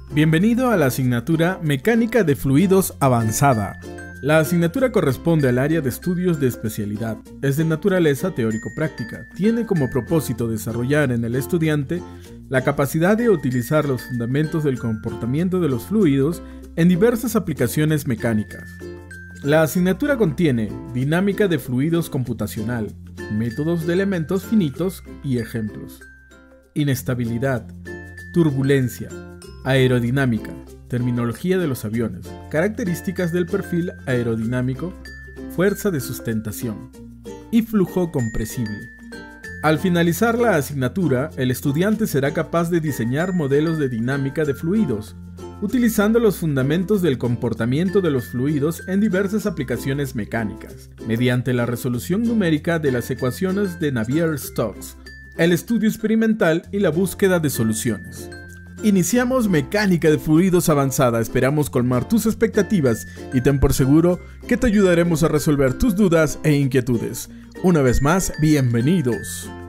Bienvenido a la asignatura Mecánica de Fluidos Avanzada. La asignatura corresponde al área de estudios de especialidad. Es de naturaleza teórico-práctica. Tiene como propósito desarrollar en el estudiante la capacidad de utilizar los fundamentos del comportamiento de los fluidos en diversas aplicaciones mecánicas. La asignatura contiene dinámica de fluidos computacional, métodos de elementos finitos y ejemplos. Inestabilidad, turbulencia, aerodinámica, terminología de los aviones, características del perfil aerodinámico, fuerza de sustentación y flujo compresible. Al finalizar la asignatura, el estudiante será capaz de diseñar modelos de dinámica de fluidos, utilizando los fundamentos del comportamiento de los fluidos en diversas aplicaciones mecánicas, mediante la resolución numérica de las ecuaciones de Navier-Stokes, el estudio experimental y la búsqueda de soluciones. Iniciamos Mecánica de Fluidos Avanzada. Esperamos colmar tus expectativas y ten por seguro que te ayudaremos a resolver tus dudas e inquietudes. Una vez más, bienvenidos.